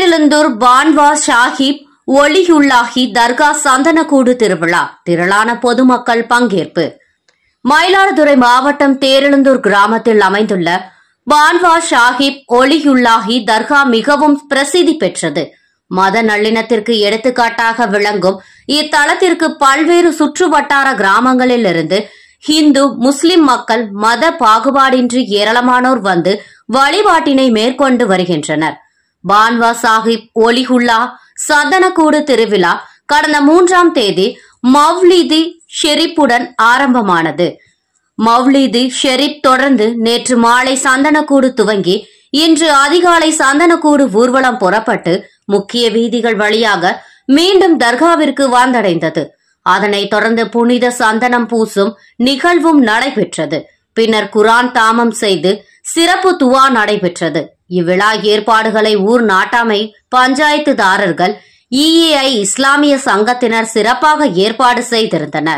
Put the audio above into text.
தேரெழுந்தூர் பான்வா ஷாஹிப் ஒலியுல்லாஹி தர்கா சந்தனக்கூடு திருவிழா திரளான பொதுமக்கள் பங்கேற்பு. மயிலாடுதுறை மாவட்டம் தேரெழுந்தூர் கிராமத்தில் அமைந்துள்ள பான்வா ஷாஹிப் ஒலியுல்லாஹி தர்கா மிகவும் பிரசித்தி பெற்றது. மத நல்லிணத்திற்கு எடுத்துக்காட்டாக விளங்கும் இத்தலத்திற்கு பல்வேறு சுற்று வட்டார கிராமங்களில் இருந்து இந்து முஸ்லிம் மக்கள் மத பாகுபாடின்றி ஏராளமானோர் வந்து வழிபாட்டினை மேற்கொண்டு வருகின்றனர். பான்வா சாஹிப் ஒலியுல்லா சந்தனக்கூடு திருவிழா கடந்த 3ஆம் தேதி மவ்லிதி ஷெரீப்புடன் ஆரம்பமானது. மவ்லிதி ஷெரீப் தொடர்ந்து நேற்று மாலை சந்தனக்கூடு துவங்கி இன்று அதிகாலை சந்தனக்கூடு ஊர்வலம் புறப்பட்டு முக்கிய வீதிகள் வழியாக மீண்டும் தர்காவிற்கு வந்தடைந்தது. அதனைத் தொடர்ந்து புனித சந்தனம் பூசும் நிகழ்வும் நடைபெற்றது. பின்னர் குர்ஆன் தாமம் செய்து சிறப்பு துவா நடைபெற்றது. இவ்விழா ஏற்பாடுகளை ஊர் நாட்டாமை பஞ்சாயத்துதாரர்கள், EAI இஸ்லாமிய சங்கத்தினர் சிறப்பாக ஏற்பாடு செய்திருந்தனர்.